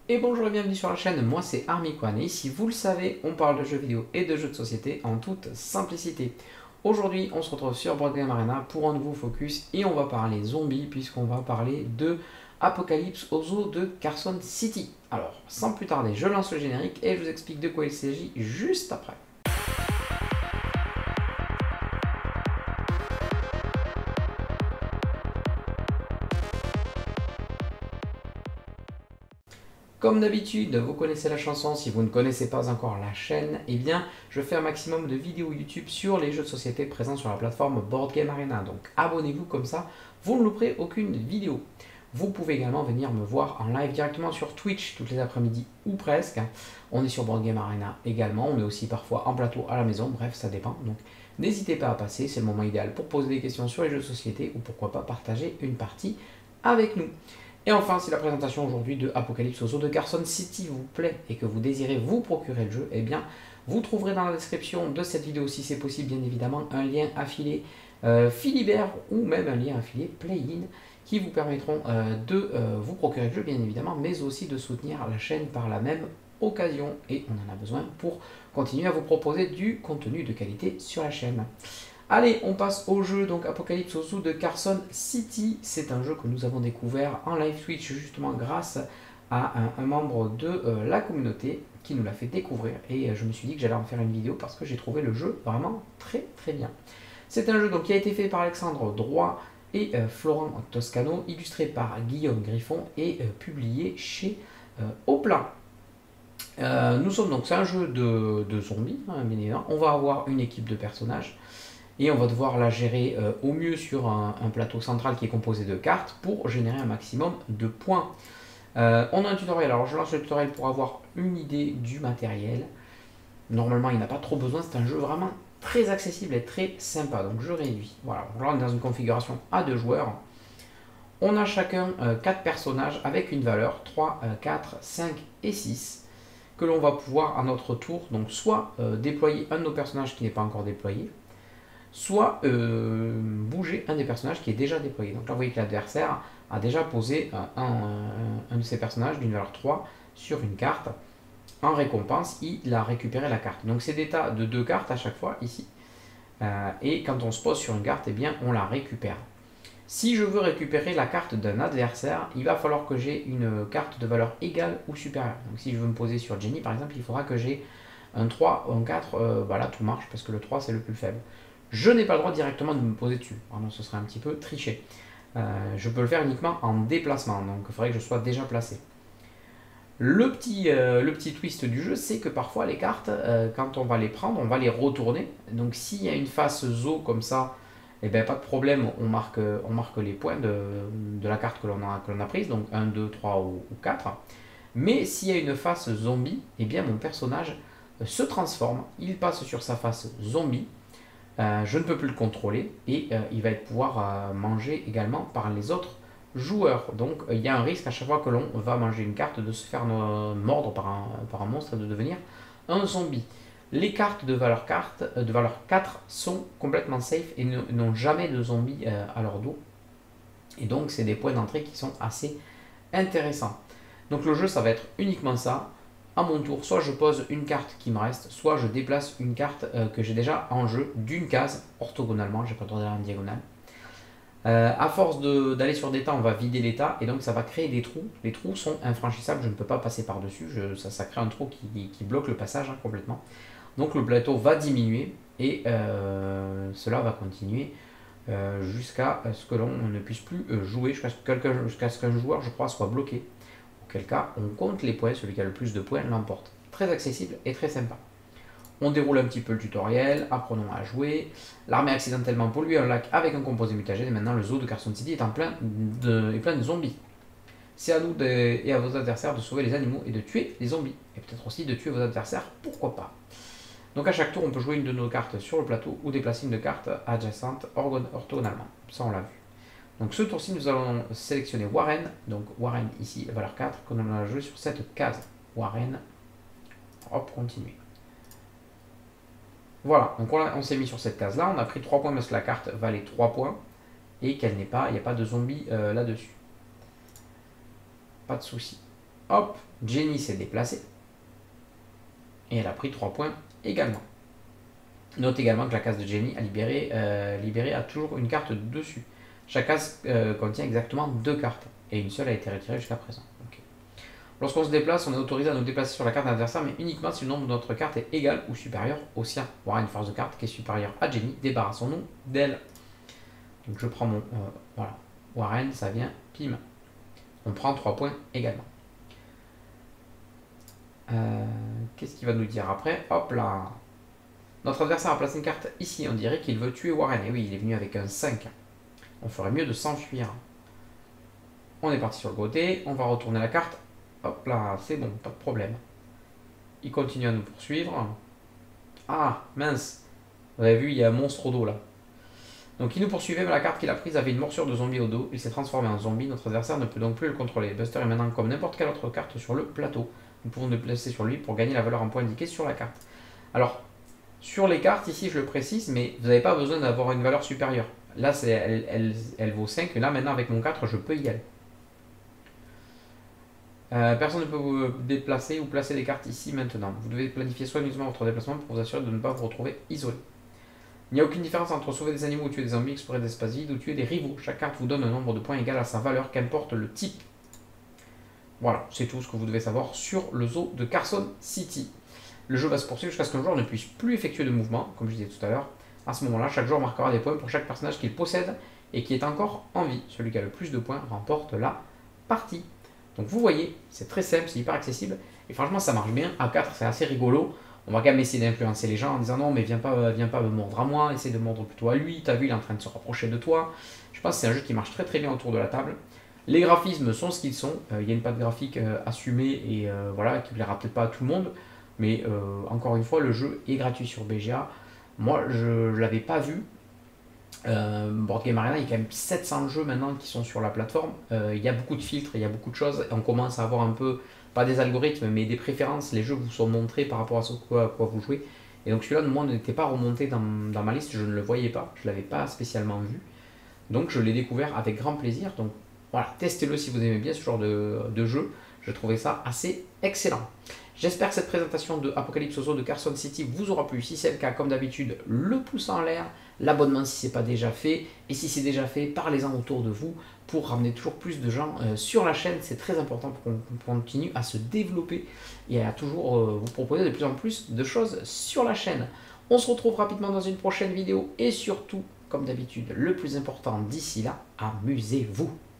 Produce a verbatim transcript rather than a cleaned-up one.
Et bonjour et bienvenue sur la chaîne, moi c'est Armikwan et ici vous le savez, on parle de jeux vidéo et de jeux de société en toute simplicité. Aujourd'hui on se retrouve sur Board Game Arena pour un nouveau focus et on va parler zombies puisqu'on va parler de Apocalypse au zoo de Carson City. Alors sans plus tarder je lance le générique et je vous explique de quoi il s'agit juste après. Comme d'habitude, vous connaissez la chanson, si vous ne connaissez pas encore la chaîne, eh bien, je fais un maximum de vidéos YouTube sur les jeux de société présents sur la plateforme Board Game Arena. Donc abonnez-vous comme ça, vous ne louperez aucune vidéo. Vous pouvez également venir me voir en live directement sur Twitch toutes les après-midi ou presque. On est sur Board Game Arena également, on est aussi parfois en plateau à la maison, bref, ça dépend. Donc n'hésitez pas à passer, c'est le moment idéal pour poser des questions sur les jeux de société ou pourquoi pas partager une partie avec nous. Et enfin, si la présentation aujourd'hui de Apocalypse au zoo de Carson City vous plaît et que vous désirez vous procurer le jeu, eh bien, vous trouverez dans la description de cette vidéo, si c'est possible, bien évidemment, un lien affilié euh, Philibert ou même un lien affilié Play-in qui vous permettront euh, de euh, vous procurer le jeu, bien évidemment, mais aussi de soutenir la chaîne par la même occasion. Et on en a besoin pour continuer à vous proposer du contenu de qualité sur la chaîne. Allez, on passe au jeu, donc Apocalypse au zoo de Carson City. C'est un jeu que nous avons découvert en live Twitch justement grâce à un, un membre de euh, la communauté qui nous l'a fait découvrir. Et euh, je me suis dit que j'allais en faire une vidéo parce que j'ai trouvé le jeu vraiment très très bien. C'est un jeu donc, qui a été fait par Alexandre Droit et euh, Florent Toscano, illustré par Guillaume Griffon et euh, publié chez euh, Oplan. Euh, nous sommes donc, c'est un jeu de, de zombies, hein, bien évidemment. On va avoir une équipe de personnages. Et on va devoir la gérer euh, au mieux sur un, un plateau central qui est composé de cartes pour générer un maximum de points. Euh, on a un tutoriel, alors je lance le tutoriel pour avoir une idée du matériel. Normalement il n'a pas trop besoin, c'est un jeu vraiment très accessible et très sympa. Donc je réduis. Voilà, là on est dans une configuration à deux joueurs. On a chacun euh, quatre personnages avec une valeur trois, euh, quatre, cinq et six que l'on va pouvoir à notre tour donc soit euh, déployer un de nos personnages qui n'est pas encore déployé, soit euh, bouger un des personnages qui est déjà déployé. Donc là, vous voyez que l'adversaire a déjà posé un, un, un de ses personnages d'une valeur trois sur une carte. En récompense, il a récupéré la carte. Donc c'est des tas de deux cartes à chaque fois, ici. Euh, et quand on se pose sur une carte, eh bien, on la récupère. Si je veux récupérer la carte d'un adversaire, il va falloir que j'ai une carte de valeur égale ou supérieure. Donc si je veux me poser sur Jenny, par exemple, il faudra que j'ai un trois ou un quatre. Euh, bah là, tout marche parce que le trois, c'est le plus faible. Je n'ai pas le droit directement de me poser dessus. Pardon, ce serait un petit peu triché. Euh, je peux le faire uniquement en déplacement, donc il faudrait que je sois déjà placé. Le petit, euh, le petit twist du jeu, c'est que parfois les cartes, euh, quand on va les prendre, on va les retourner. Donc s'il y a une face zoo comme ça, eh ben, pas de problème, on marque, on marque les points de, de la carte que l'on a, que l'on a prise, donc un, deux, trois ou, ou quatre. Mais s'il y a une face zombie, eh bien mon personnage se transforme, il passe sur sa face zombie. Euh, je ne peux plus le contrôler et euh, il va être pouvoir euh, manger également par les autres joueurs. Donc euh, il y a un risque à chaque fois que l'on va manger une carte de se faire euh, mordre par un, par un monstre et de devenir un zombie. Les cartes de valeur, carte, euh, de valeur quatre sont complètement safe et n'ont jamais de zombies euh, à leur dos. Et donc c'est des points d'entrée qui sont assez intéressants. Donc le jeu ça va être uniquement ça. À mon tour, soit je pose une carte qui me reste, soit je déplace une carte euh, que j'ai déjà en jeu d'une case orthogonalement, j'ai pas le droit d'aller en diagonale. Euh, à force d'aller sur des tas, on va vider les tas et donc ça va créer des trous. Les trous sont infranchissables, je ne peux pas passer par-dessus, ça, ça crée un trou qui, qui bloque le passage hein, complètement. Donc le plateau va diminuer et euh, cela va continuer euh, jusqu'à ce que l'on ne puisse plus jouer, jusqu'à ce qu'un joueur, je crois, soit bloqué. Auquel cas, on compte les points, celui qui a le plus de points l'emporte. Très accessible et très sympa. On déroule un petit peu le tutoriel, apprenons à jouer. L'armée accidentellement pollue un lac avec un composé mutagène et maintenant le zoo de Carson City est en plein de, est plein de zombies. C'est à nous de, et à vos adversaires de sauver les animaux et de tuer les zombies. Et peut-être aussi de tuer vos adversaires, pourquoi pas. Donc à chaque tour, on peut jouer une de nos cartes sur le plateau ou déplacer une de cartes adjacentes orthogonalement. Ça, on l'a vu. Donc ce tour-ci, nous allons sélectionner Warren. Donc Warren ici, valeur quatre, qu'on a joué sur cette case. Warren, hop, continuer. Voilà, donc on, on s'est mis sur cette case-là. On a pris trois points parce que la carte valait trois points et qu'elle n'est pas, il n'y a pas de zombie euh, là-dessus. Pas de souci. Hop, Jenny s'est déplacée. Et elle a pris trois points également. Note également que la case de Jenny a libéré, euh, libéré a toujours une carte dessus. Chaque case euh, contient exactement deux cartes. Et une seule a été retirée jusqu'à présent. Okay. Lorsqu'on se déplace, on est autorisé à nous déplacer sur la carte de l'adversaire, mais uniquement si le nombre de notre carte est égal ou supérieur au sien. On aura une force de carte qui est supérieure à Jenny. Débarrassons-nous d'elle. Donc je prends mon... Euh, voilà. Warren, ça vient, pim. On prend trois points également. Euh, Qu'est-ce qu'il va nous dire après? Hop là. Notre adversaire a placé une carte ici. On dirait qu'il veut tuer Warren. Et oui, il est venu avec un cinq. On ferait mieux de s'enfuir. On est parti sur le côté. On va retourner la carte. Hop là, c'est bon, pas de problème. Il continue à nous poursuivre. Ah, mince. Vous avez vu, il y a un monstre au dos là. Donc il nous poursuivait, mais la carte qu'il a prise avait une morsure de zombie au dos. Il s'est transformé en zombie. Notre adversaire ne peut donc plus le contrôler. Buster est maintenant comme n'importe quelle autre carte sur le plateau. Nous pouvons nous placer sur lui pour gagner la valeur en points indiquée sur la carte. Alors, sur les cartes, ici je le précise, mais vous n'avez pas besoin d'avoir une valeur supérieure. Là, elle, elle, elle vaut cinq, et là maintenant avec mon quatre, je peux y aller. Euh, personne ne peut vous déplacer ou placer des cartes ici maintenant. Vous devez planifier soigneusement votre déplacement pour vous assurer de ne pas vous retrouver isolé. Il n'y a aucune différence entre sauver des animaux ou tuer des zombies, explorer des espaces vides ou tuer des rivaux. Chaque carte vous donne un nombre de points égal à sa valeur, qu'importe le type. Voilà, c'est tout ce que vous devez savoir sur le zoo de Carson City. Le jeu va se poursuivre jusqu'à ce qu'un joueur ne puisse plus effectuer de mouvement, comme je disais tout à l'heure. À ce moment-là, chaque joueur marquera des points pour chaque personnage qu'il possède et qui est encore en vie. Celui qui a le plus de points remporte la partie. Donc vous voyez, c'est très simple, c'est hyper accessible. Et franchement, ça marche bien. À quatre, c'est assez rigolo. On va quand même essayer d'influencer les gens en disant non, mais viens pas, viens pas me mordre à moi, essaie de mordre plutôt à lui. T'as vu, il est en train de se rapprocher de toi. Je pense que c'est un jeu qui marche très très bien autour de la table. Les graphismes sont ce qu'ils sont. Il euh, y a une patte graphique euh, assumée et euh, voilà, qui ne plaira peut-être pas à tout le monde. Mais euh, encore une fois, le jeu est gratuit sur B G A. Moi, je ne l'avais pas vu. Euh, Board Game Arena, il y a quand même sept cents jeux maintenant qui sont sur la plateforme. Euh, il y a beaucoup de filtres, il y a beaucoup de choses. Et on commence à avoir un peu, pas des algorithmes, mais des préférences. Les jeux vous sont montrés par rapport à ce quoi, à quoi vous jouez. Et donc celui-là, moi, n'était pas remonté dans, dans ma liste. Je ne le voyais pas. Je ne l'avais pas spécialement vu. Donc je l'ai découvert avec grand plaisir. Donc voilà, testez-le si vous aimez bien ce genre de, de jeu. Je trouvais ça assez excellent. J'espère que cette présentation de Apocalypse Zoo de Carson City vous aura plu. Si c'est le cas, comme d'habitude, le pouce en l'air, l'abonnement si ce n'est pas déjà fait. Et si c'est déjà fait, parlez-en autour de vous pour ramener toujours plus de gens euh, sur la chaîne. C'est très important pour qu'on continue à se développer et à toujours euh, vous proposer de plus en plus de choses sur la chaîne. On se retrouve rapidement dans une prochaine vidéo et surtout, comme d'habitude, le plus important d'ici là, amusez-vous.